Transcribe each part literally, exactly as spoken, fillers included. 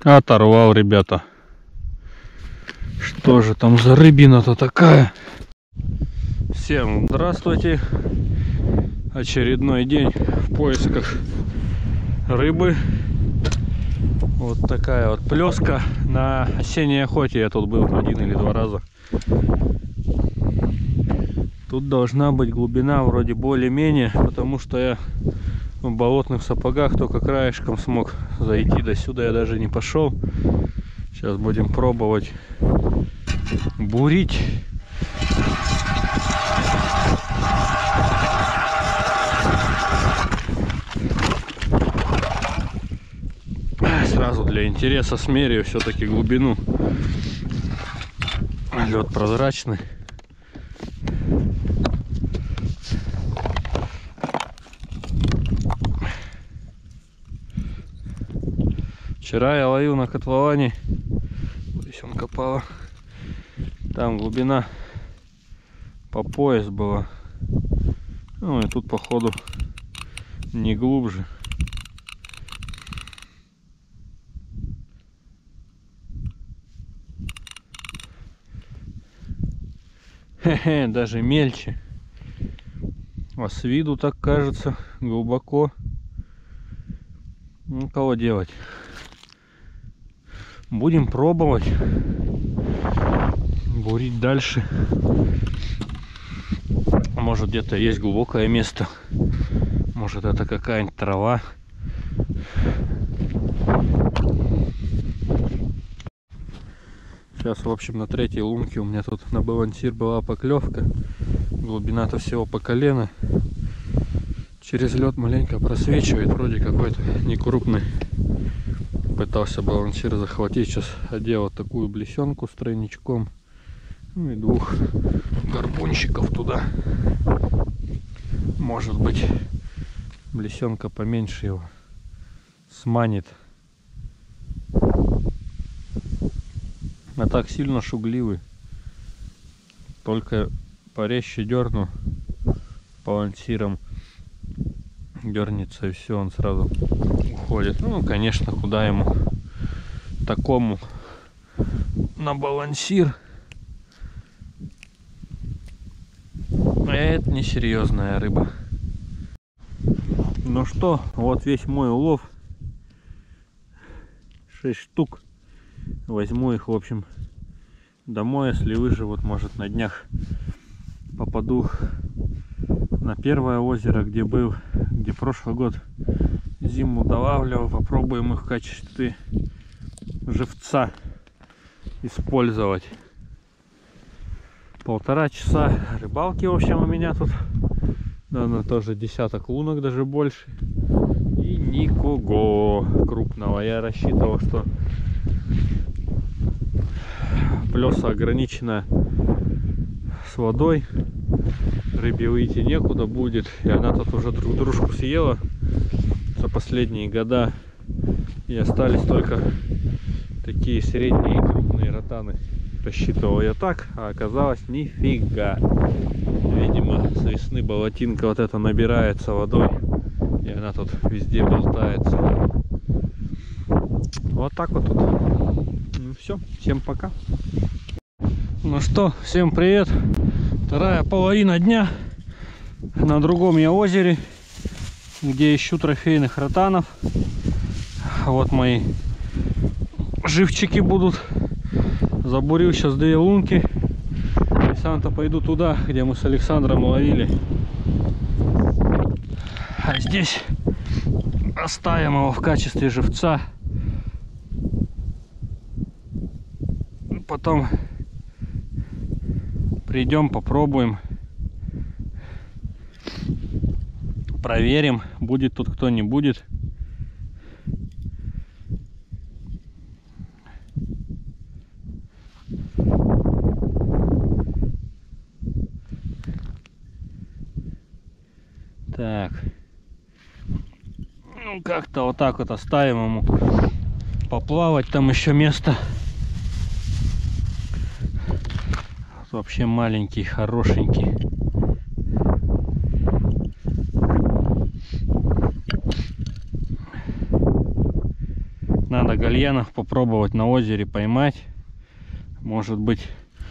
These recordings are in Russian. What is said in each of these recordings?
Оторвал, ребята. Что же там за рыбина-то такая? Всем здравствуйте. Очередной день в поисках рыбы. Вот такая вот плеска. На осенней охоте я тут был один или два раза. Тут должна быть глубина вроде более-менее, потому что я в болотных сапогах только краешком смог зайти. До сюда я даже не пошел. Сейчас будем пробовать бурить. Сразу для интереса смерю все-таки глубину. Лед прозрачный. Вчера я ловил на котловане, здесь он копала, там глубина по пояс была, ну и тут походу не глубже. Хе-хе, даже мельче, а с виду так кажется глубоко. Ну кого делать? Будем пробовать бурить дальше. Может, где-то есть глубокое место. Может, это какая-нибудь трава. Сейчас, в общем, на третьей лунке у меня тут на балансир была поклевка. Глубина-то всего по колено. Через лед маленько просвечивает. Вроде какой-то некрупный. Пытался балансир захватить. Сейчас одел вот такую блесенку с тройничком. Ну и двух горбунщиков туда. Может быть, блесенка поменьше его сманит. А так сильно шугливый. Только порезче дерну балансиром. Дернется и все, он сразу уходит. Ну, конечно, куда ему такому на балансир. Это несерьезная рыба. Ну что, вот весь мой улов. Шесть штук. Возьму их, в общем, домой, если выживут. Может, на днях попаду на первое озеро, где был, где прошлый год зиму долавливал. Попробуем их в качестве живца использовать. Полтора часа рыбалки, в общем, у меня тут. Наверное, тоже десяток лунок, даже больше. И никого крупного. Я рассчитывал, что плеса ограничена с водой. Рыбе выйти некуда будет. И она тут уже друг дружку съела за последние года. И остались только такие средние и крупные ротаны. Рассчитывал я так, а оказалось нифига. Видимо, с весны болотинка вот эта набирается водой. И она тут везде болтается. Вот так вот тут. Ну все, всем пока. Ну что, всем привет. Вторая половина дня. На другом я озере, где ищу трофейных ротанов. Вот мои живчики будут. Забурил сейчас две лунки. И сам-то пойду туда, где мы с Александром ловили. А здесь оставим его в качестве живца. Потом придем, попробуем, проверим, будет тут кто не будет. Так, ну как-то вот так вот оставим ему поплавать, там еще место. Вообще маленький, хорошенький. гальянов попробовать на озере поймать. Может быть,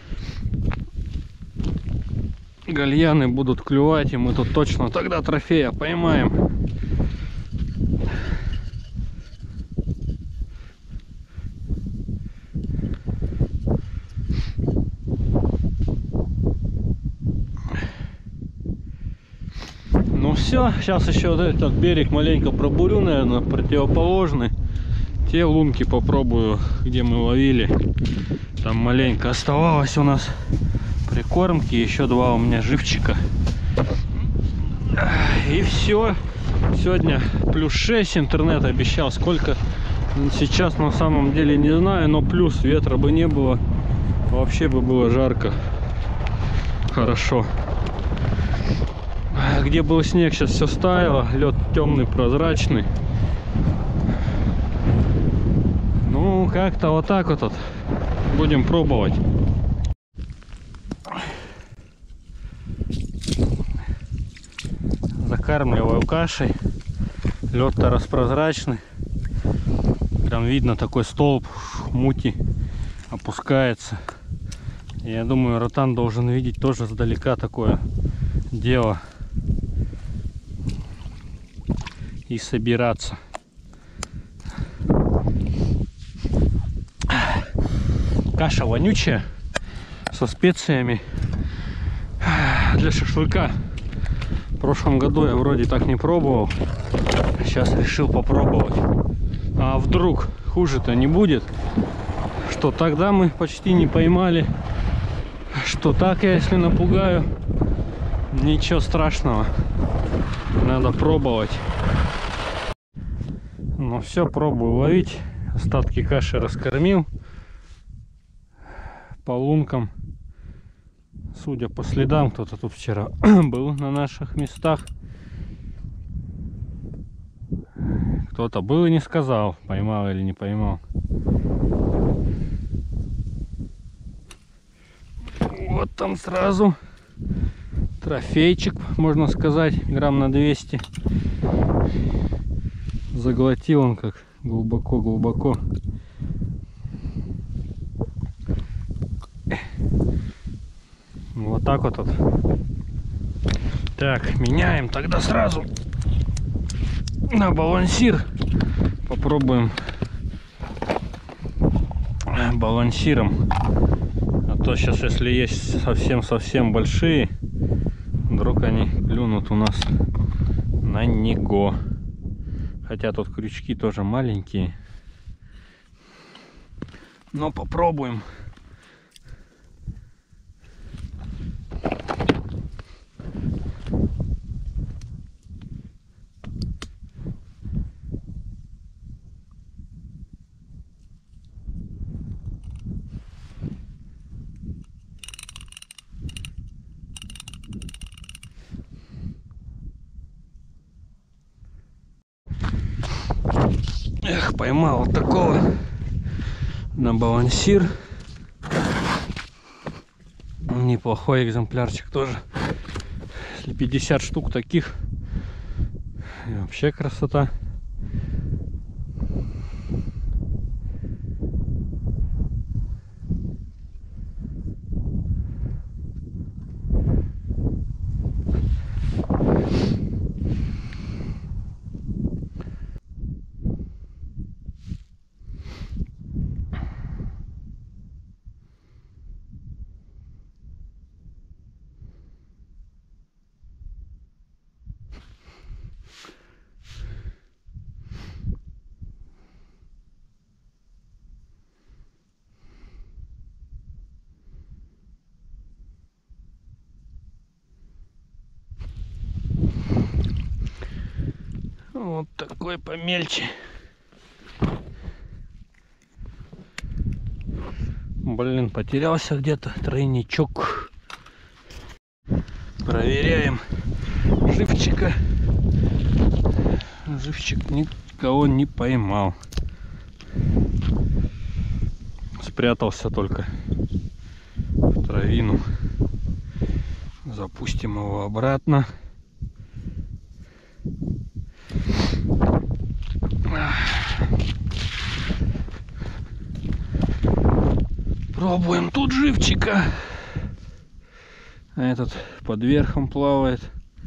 гальяны будут клювать, и мы тут точно тогда трофея поймаем. Ну все, сейчас еще вот этот берег маленько пробурю, наверное, противоположный. Те лунки попробую, где мы ловили. Там маленько оставалось у нас прикормки, еще два у меня живчика. И все. Сегодня плюс шесть, интернет обещал. Сколько сейчас на самом деле не знаю, но плюс, ветра бы не было. Вообще бы было жарко. Хорошо. Где был снег, сейчас все стаяло. Лед темный, прозрачный. Ну, как-то вот так вот, вот будем пробовать. Закармливаю кашей. Лед-то распрозрачный. Прям видно такой столб мути опускается. Я думаю, ротан должен видеть тоже сдалека такое дело. И собираться. Каша вонючая, со специями для шашлыка. В прошлом году я вроде так не пробовал. Сейчас решил попробовать. А вдруг хуже-то не будет? Что тогда мы почти не поймали. Что так я, если напугаю. Ничего страшного. Надо пробовать. Ну все, пробую ловить. Остатки каши раскормил. По лункам. Судя по следам, кто-то тут вчера был на наших местах. Кто-то был и не сказал, поймал или не поймал. Вот там сразу трофейчик, можно сказать, грамм на двести. Заглотил он как глубоко-глубоко. Вот так вот, вот. Так, меняем тогда сразу на балансир. Попробуем балансиром. А то сейчас, если есть совсем-совсем большие, вдруг они клюнут у нас на него. Хотя тут крючки тоже маленькие. Но попробуем. Эх, поймал вот такого на балансир. Неплохой экземплярчик тоже. Если пятьдесят штук таких, и вообще красота. Вот такой помельче. Блин, потерялся где-то тройничок. Проверяем живчика. Живчик никого не поймал. Спрятался только в травину. Запустим его обратно. Пробуем тут живчика. А этот под верхом плавает.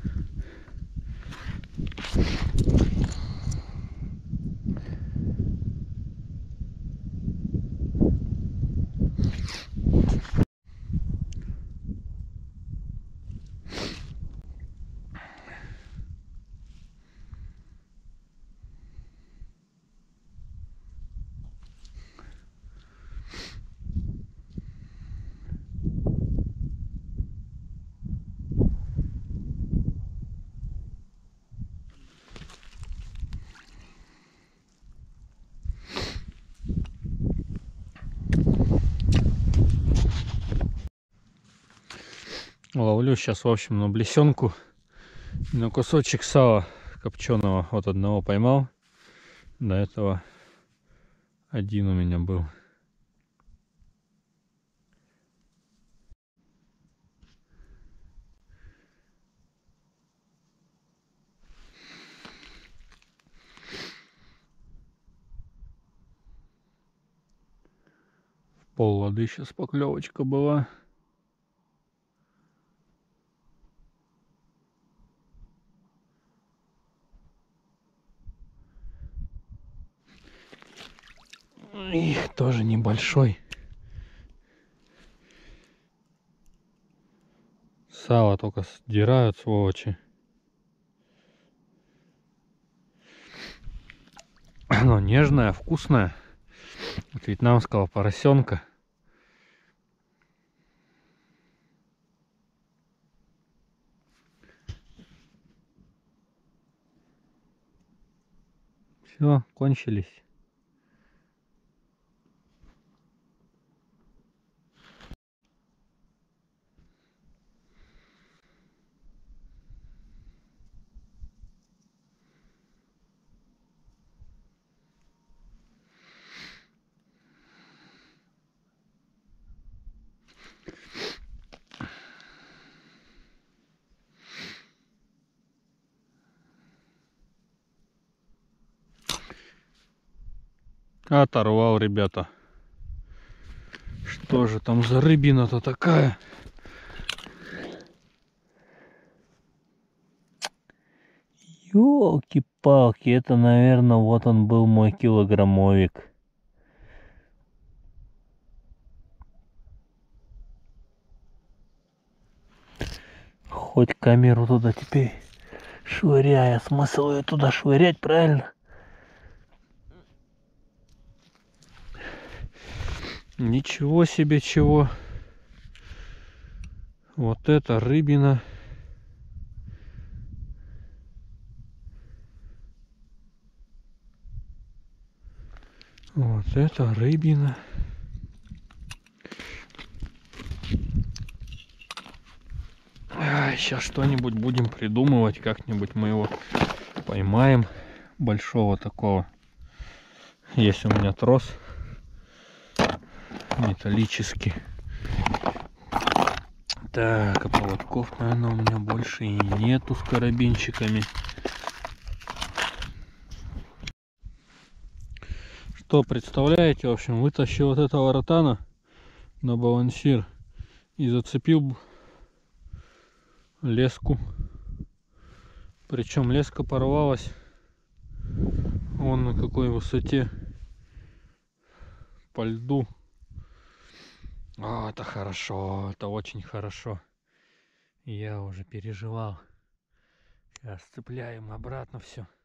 Ловлю сейчас, в общем, на блесенку, на кусочек сала копченого. Вот одного поймал. До этого один у меня был. В пол воды сейчас поклевочка была. И тоже небольшой. Сало только сдирают, сволочи. Оно нежное, вкусное. От вьетнамского поросенка. Все, кончились. Оторвал, ребята. Что же там за рыбина-то такая? Ёлки-палки, это, наверное, вот он был мой килограммовик. Хоть камеру туда теперь швыряя, смысл ее туда швырять, правильно? Ничего себе, чего. Вот это рыбина. Вот это рыбина. Сейчас что-нибудь будем придумывать, как-нибудь мы его поймаем, большого такого. Есть у меня трос металлический. Так, а поводков, наверное, у меня больше и нету с карабинчиками. Что, представляете, в общем, вытащил вот этого ротана на балансир и зацепил леску. Причем леска порвалась вон на какой высоте по льду. О, это хорошо, это очень хорошо. Я уже переживал. Сейчас цепляем обратно все.